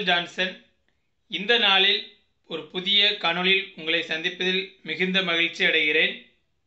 Johnson. இந்த நாளில் ஒரு புதிய காணொளியில் உங்களை சந்திப்பதில் மிகுந்த மகிழ்ச்சி அடைகிறேன்.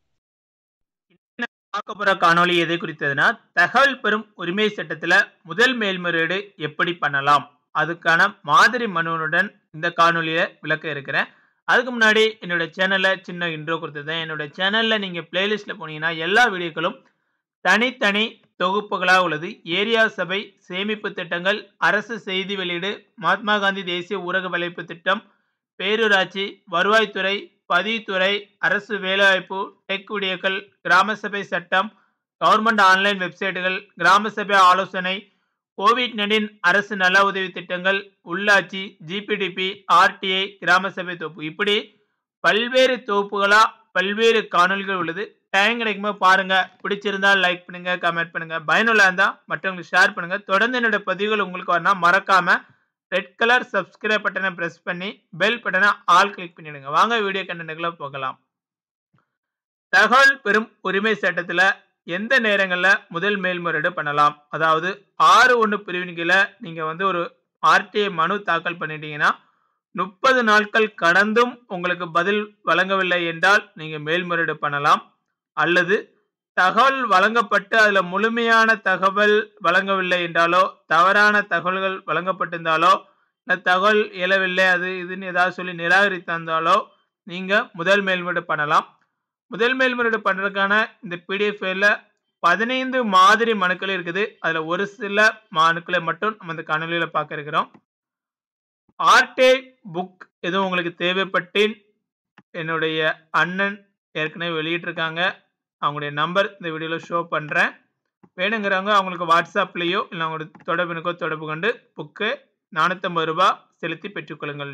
பார்க்க போற காணொளி எதை குறித்ததுன்னா, தகவல் பெறும் உரிமை சட்டத்துல முதல் மேல்முறையீடு எப்படி பண்ணலாம், அதுக்கான மாதிரி மனுவுடன் இந்த காணொளியை விளக்க இருக்கிறேன். அதுக்கு முன்னாடி என்னோட சேனல்ல சின்ன இன்ட்ரோ கொடுத்தது. என்னோட சேனல்ல நீங்க பிளேலிஸ்ட்ல போனீங்கன்னா எல்லா வீடியோக்களும் தனித்தனி தொகுப்புகளாக உள்ளது. ஏரியா சபை சேமிப்பு திட்டங்கள், அரசு செய்தி வெளியீடு, மகாத்மா காந்தி தேசிய ஊரக வேலைவாய்ப்பு திட்டம், பேரூராட்சி, வருவாய்த்துறை, பதிவுத்துறை, அரசு வேலைவாய்ப்பு, டெக் வீடியோக்கள், கிராம சபை சட்டம், கவர்மெண்ட் ஆன்லைன் வெப்சைட்டுகள், கிராம சபை ஆலோசனை, கோவிட்-19 அரசு நல உதவி திட்டங்கள், உள்ளாட்சி, ஜிபிடிபி, ஆர்டிஐ, கிராம சபை தொகுப்பு, இப்படி பல்வேறு தொகுப்புகளா பல்வேறு காணொலிகள் உள்ளது. டைம் கிடைக்கும்போது பாருங்க. பிடிச்சிருந்தா லைக் பண்ணுங்க, கமெண்ட் பண்ணுங்க. பயனுள்ள இருந்தா மற்றவங்களுக்கு ஷேர் பண்ணுங்க. தொடர்ந்து என்னோட பதிவுகள் உங்களுக்கு வரணும். மறக்காம ரெட் கலர் சப்ஸ்கிரைப் பட்டனை பிரஸ் பண்ணி பெல் பட்டனை ஆல் கிளிக் பண்ணிடுங்க. வாங்க வீடியோ கண்டென்ட்குள்ள போகலாம். தகவல் பெறும் உரிமை சட்டத்துல எந்த நேரங்கள்ல முதல் மேல்முறையீடு பண்ணலாம்? அதாவது 6(1) பிரிவின் கீழே நீங்க ஒரு ஆர்டிஐ மனு தாக்கல் பண்ணிட்டீங்கன்னா 30 நாட்கள் கடந்தும் உங்களுக்கு பதில் வழங்கவில்லை என்றால் நீங்க மேல்முறையீடு பண்ணலாம். அல்லது தகவல் வழங்கப்பட்டு அதுல முழுமையான தகவல் வழங்கவில்லை என்றாலோ, தவறான தகவல்கள் வழங்கப்பட்டிருந்தாலோ, இல்லை தகவல் இயலவில்லை அது இதுன்னு ஏதாவது சொல்லி நிராகரித்திருந்தாலோ நீங்க முதல் மேல்முறையீடு பண்ணலாம். முதல் மேல்முறையீடு பண்றதுக்கான இந்த பிடிஎஃப் ஃபைல்ல 15 மாதிரி மனுக்கள் இருக்குது. அதுல ஒரு சில மனுக்களை மட்டும் நம்ம இந்த காணொலியில பார்க்க இருக்கிறோம். ஆர்டிஐ புக் எதுவும் உங்களுக்கு தேவைப்பட்டேன், என்னுடைய அண்ணன் ஏற்கனவே வெளியிட்டிருக்காங்க. அவங்களுடைய நம்பர் இந்த வீடியோவில் ஷோ பண்ணுறேன். வேணுங்கிறவங்க அவங்களுக்கு வாட்ஸ்அப்லேயோ இல்லை அவங்களோட தொடர்புக்கோ தொடர்பு கொண்டு புக்கு 450 ரூபாய் செலுத்தி பெற்றுக்கொள்ளுங்கள்.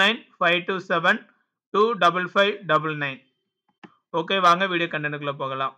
9952725599. ஓகே, வாங்க வீடியோ கண்டென்ட்குள்ளே போகலாம்.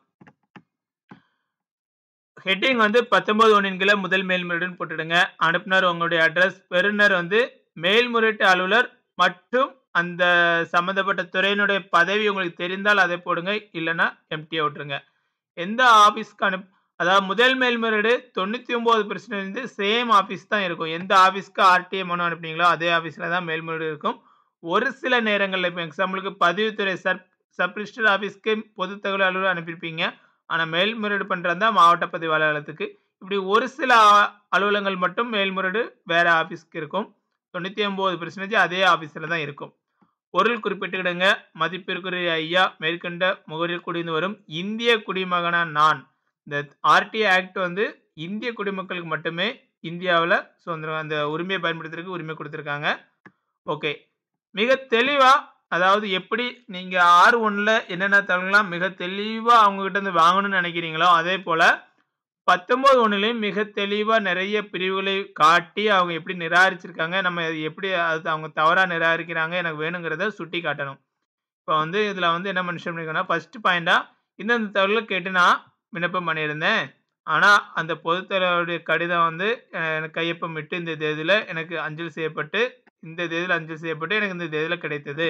ஹெட்டிங் 19(1) கீழே முதல் மேல்முறையீடுன்னு போட்டுடுங்க. அனுப்புனர் உங்களுடைய அட்ரஸ், பெறுநர் மேல்முறையீட்டு அலுவலர் மற்றும் அந்த சம்பந்தப்பட்ட துறையினுடைய பதவி உங்களுக்கு தெரிந்தால் அதை போடுங்க, இல்லைன்னா எம்டியா விட்டுருங்க. எந்த ஆஃபீஸ்க்கு அதாவது முதல் மேல்முறையீடு 99% சேம் ஆஃபீஸ் தான் இருக்கும். எந்த ஆஃபீஸ்க்கு ஆர்டிஐ மனு அனுப்புனீங்களோ அதே ஆஃபீஸில் தான் மேல்முறையீடு இருக்கும். ஒரு சில நேரங்களில் இப்போ எக்ஸாம்பிளுக்கு பதிவுத்துறை சப் ரிஜிஸ்டர் ஆஃபீஸ்க்கு பொது தகவல் அலுவலர் அனுப்பியிருப்பீங்க. ஆனால் மேல்முறையீடு பண்ணுறதா மாவட்ட பதிவாளர் அலுவலகத்துக்கு. இப்படி ஒரு சில அலுவலகங்கள் மட்டும் மேல்முறையீடு வேற ஆஃபீஸ்க்கு இருக்கும். 99% அதே ஆஃபீஸில் தான் இருக்கும். பொருள் குறிப்பிட்டுக்கிடுங்க. மதிப்பிற்குரிய ஐயா, மேற்கண்ட முகவரில் குடியிருந்து வரும் இந்திய குடிமகனா நான். இந்த ஆர்டிஐ ஆக்ட் இந்திய குடிமக்களுக்கு மட்டுமே இந்தியாவில் சுதந்திரம் அந்த உரிமையை பயன்படுத்துறதுக்கு உரிமை கொடுத்துருக்காங்க. ஓகே, மிக தெளிவா அதாவது எப்படி நீங்க 6(1)ல என்னென்ன தகவல்கள்லாம் மிக தெளிவா அவங்க கிட்ட இருந்து வாங்கணும்னு நினைக்கிறீங்களோ, அதே போல 19(1)லையும் மிக தெளிவா நிறைய பிரிவுகளை காட்டி அவங்க எப்படி நிராகரிச்சிருக்காங்க, நம்ம எப்படி அது அவங்க தவறா நிராகரிக்கிறாங்க, எனக்கு வேணுங்கிறத சுட்டி காட்டணும். இப்போ இதுல என்ன மென்ஷன் பண்ணிருக்கோம்னா, ஃபர்ஸ்ட் பாயிண்டா இந்தந்த தகவல்களை கேட்டு நான் விண்ணப்பம் பண்ணியிருந்தேன். ஆனா அந்த பொதுத்தலைவருடைய கடிதம் எனக்கு கையொப்பமிட்டு இந்த தேதியில எனக்கு அஞ்சல் செய்யப்பட்டு இந்த தேதியில அஞ்சல் செய்யப்பட்டு எனக்கு இந்த தேதியில கிடைத்தது.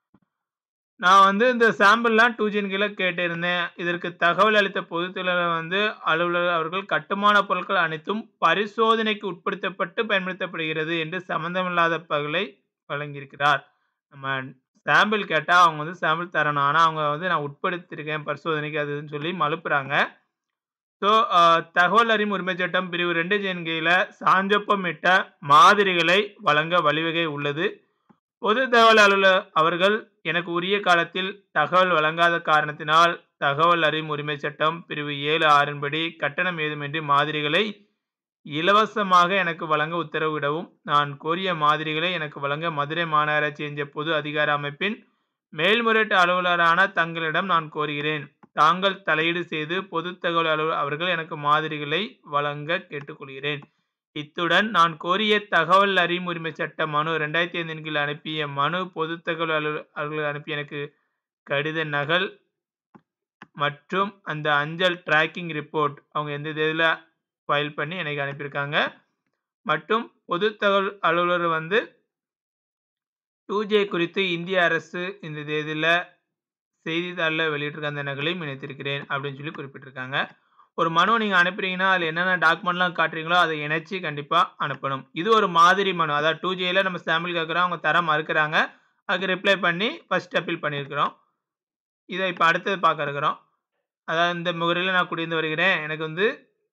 நான் இந்த சாம்பிள்லாம் 2G கீழே கேட்டிருந்தேன். இதற்கு தகவல் அளித்த பொதுத்தலைவர் அலுவலர் அவர்கள் கட்டுமான பொருட்கள் அனைத்தும் பரிசோதனைக்கு உட்படுத்தப்பட்டு பயன்படுத்தப்படுகிறது என்று சம்பந்தமில்லாத பகலை வழங்கியிருக்கிறார். நம்ம சாம்பிள் கேட்டால் அவங்க சாம்பிள் தரணும். ஆனால் அவங்க நான் உட்படுத்தியிருக்கேன் பரிசோதனைக்கு அதுன்னு சொல்லி மழுப்புறாங்க. ஸோ தகவல் அறியும் உரிமை சட்டம் பிரிவு 2G கீழே சான்றொப்பமிட்ட மாதிரிகளை வழங்க வழிவகை உள்ளது. பொது தகவல் அலுவலர் அவர்கள் எனக்கு உரிய காலத்தில் தகவல் வழங்காத காரணத்தினால் தகவல் அறியும் உரிமை சட்டம் பிரிவு 7(6) படி கட்டணம் ஏதுமின்றி மாதிரிகளை இலவசமாக எனக்கு வழங்க உத்தரவிடவும், நான் கோரிய மாதிரிகளை எனக்கு வழங்க மதுரை மாநகராட்சி என்ற பொது அதிகார அமைப்பின் மேல்முறையீட்டு அலுவலரான தங்களிடம் நான் கோருகிறேன். தாங்கள் தலையீடு செய்து பொது தகவல் அலுவலர் அவர்கள் எனக்கு மாதிரிகளை வழங்க கேட்டுக்கொள்கிறேன். இத்துடன் நான் கோரிய தகவல் அறியும் உரிமை சட்ட மனு 2005 கீழ் அனுப்பிய மனு பொது தகவல் அலுவலர் அனுப்பிய எனக்கு கடித நகல் மற்றும் அந்த அஞ்சல் டிராக்கிங் ரிப்போர்ட் அவங்க எந்த தேதியில ஃபைல் பண்ணி எனக்கு அனுப்பியிருக்காங்க மற்றும் பொது தகவல் அலுவலர் 2G குறித்து இந்திய அரசு இந்த தேதியில செய்தித்தாளில் வெளியிட்டிருக்க அந்த நகலையும் இணைத்திருக்கிறேன் அப்படின்னு சொல்லி குறிப்பிட்டிருக்காங்க. ஒரு மனு நீங்க அனுப்புறீங்கன்னா, அதுல என்னென்ன டாக்குமெண்ட்லாம் காட்டுறீங்களோ, அத இணைச்சு கண்டிப்பா அனுப்பணும். இது ஒரு மாதிரி மனு. அதாவது 2Jல நம்ம சாம்பிள் கேட்கிறோம். அவங்க தர மறுக்கிறாங்க. அதுக்கு ரிப்ளை பண்ணி ஃபர்ஸ்ட் அப்பீல் பண்ணியிருக்கிறோம். இத இப்ப அடுத்தது பார்க்க இருக்கிறோம். அதாவது இந்த முகவரியில நான் குடியிருந்து வருகிறேன். எனக்கு வந்து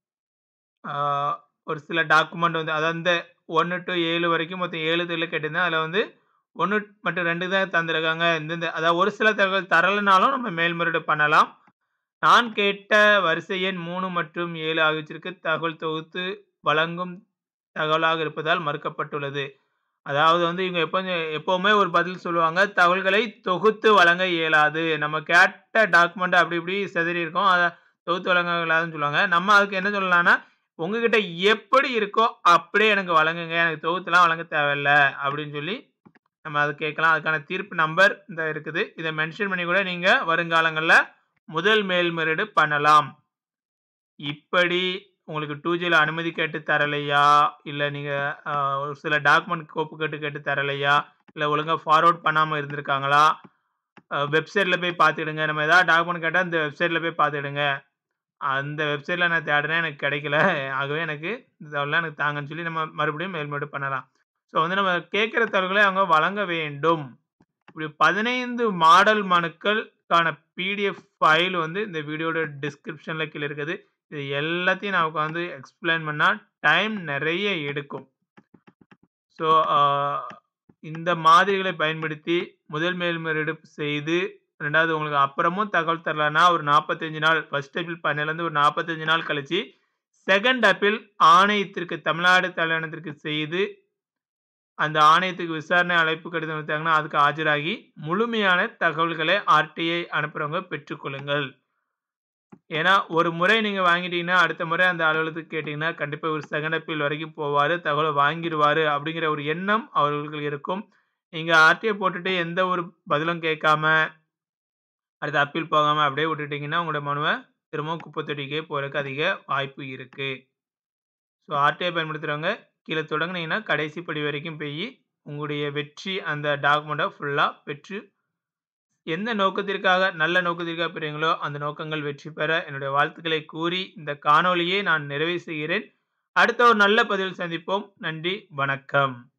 ஆ ஒரு சில டாக்குமெண்ட் வந்து அதாவது இந்த 1 டூ 7 வரைக்கும் மொத்தம் 7 இதுல கேட்டிருந்தேன். அதுல வந்து 1 மற்றும் 2 தான் தந்திருக்காங்க. இந்தந்த அதாவது ஒரு சில தகவல் தரலனாலும் நம்ம மேல்முறையீடு பண்ணலாம். நான் கேட்ட வரிசை எண் 3 மற்றும் 7 ஆகியவற்றிற்கு தகவல் தொகுத்து வழங்கும் தகவலாக இருப்பதால் மறுக்கப்பட்டுள்ளது. அதாவது வந்து இவங்க எப்பவுமே ஒரு பதில் சொல்லுவாங்க. தகவல்களை தொகுத்து வழங்க இயலாது. நம்ம கேட்ட டாக்குமெண்ட் அப்படி இப்படி சிதறி இருக்கும். அத தொகுத்து வழங்க இயலாதுன்னு சொல்லுவாங்க. நம்ம அதுக்கு என்ன சொல்லலாம்னா, உங்ககிட்ட எப்படி இருக்கோ அப்படியே எனக்கு வழங்குங்க. எனக்கு தொகுத்துலாம் வழங்க தேவையில்ல அப்படின்னு சொல்லி நம்ம அத கேட்கலாம். அதுக்கான தீர்ப்பு நம்பர் இந்த இருக்குது. இத மென்ஷன் பண்ணி கூட நீங்க வருங்காலங்கள்ல முதல் மேல்முறையீடு பண்ணலாம். இப்படி உங்களுக்கு 2Gல அனுமதி கேட்டு தரலையா? இல்ல நீங்க ஒரு சில டாக்குமெண்ட் கோப்பு கேட்டு தரலையா? இல்ல ஒழுங்கா ஃபார்வர்ட் பண்ணாம இருந்திருக்காங்களா? வெப்சைட்ல போய் பார்த்துடுங்க. நம்ம ஏதாவது டாக்குமெண்ட் கேட்டா இந்த வெப்சைட்ல போய் பார்த்துடுங்க. அந்த வெப்சைட்ல நான் தேடுறேன் எனக்கு கிடைக்கல. ஆகவே எனக்கு இந்த தகவல்லாம் எனக்கு தாங்கன்னு சொல்லி நம்ம மறுபடியும் மேல்முறையீடு பண்ணலாம். ஸோ வந்து நம்ம கேட்கிற தகவல்களை அவங்க வழங்க வேண்டும். இப்படி 15 மாடல் மனுக்களுக்கான பிடிஎஃப் ஃபைல் வந்து இந்த வீடியோட டிஸ்கிரிப்ஷன்ல கீழ இருக்குது. இது எல்லாத்தையும் நான் உட்காந்து எக்ஸ்பிளைன் பண்ணா டைம் நெறைய எடுக்கும். ஸோ இந்த மாதிரிகளை பயன்படுத்தி முதல் மேல்முறையீடு செய்து 2வது உங்களுக்கு அப்புறமும் தகவல் தரலன்னா ஒரு 45 நாள் ஃபர்ஸ்ட் அப்பீல் பண்ணலேருந்து ஒரு 45 நாள் கழிச்சு செகண்ட் அப்பீல் ஆணையத்திற்கு தமிழ்நாடு தலைநகரத்திற்கு செய்து அந்த ஆணையத்துக்கு விசாரணை அழைப்பு கடிதம் விடுத்தாங்கன்னா, அதுக்கு ஆஜராகி முழுமையான தகவல்களை ஆர்டிஐ அனுப்புறவங்க பெற்றுக்கொள்ளுங்கள். ஏன்னா, ஒரு முறை நீங்க வாங்கிட்டீங்கன்னா, அடுத்த முறை அந்த அலுவலகத்துக்கு கேட்டீங்கன்னா, கண்டிப்பா ஒரு செகண்ட் அப்பீல் வரைக்கும் போவாரு. தகவல வாங்கிருவாரு அப்படிங்கிற ஒரு எண்ணம் அவர்களுக்கு இருக்கும். நீங்க ஆர்டிஐ போட்டுட்டு எந்த ஒரு பதிலும் கேட்காம, அடுத்து அப்பீல் போகாம அப்படியே விட்டுட்டீங்கன்னா, உங்களோட மனுவ திரும்பவும் குப்பை தொட்டிக்கே போறதுக்கு அதிக வாய்ப்பு இருக்கு. ஸோ ஆர்டிஐ பயன்படுத்துறவங்க கீழ தொடங்குனீங்கன்னா, கடைசி படி வரைக்கும் போயி, உங்களுடைய வெற்றி அந்த டாக்குமெண்ட்ட ஃபுல்லா பெற்று, எந்த நோக்கத்திற்காக நல்ல நோக்கத்திற்காக பெறுறீங்களோ, அந்த நோக்கங்கள் வெற்றி பெற என்னுடைய வாழ்த்துக்களை கூறி, இந்த காணொளியை நான் நிறைவு செய்கிறேன். அடுத்த ஒரு நல்ல பதிவில் சந்திப்போம். நன்றி, வணக்கம்.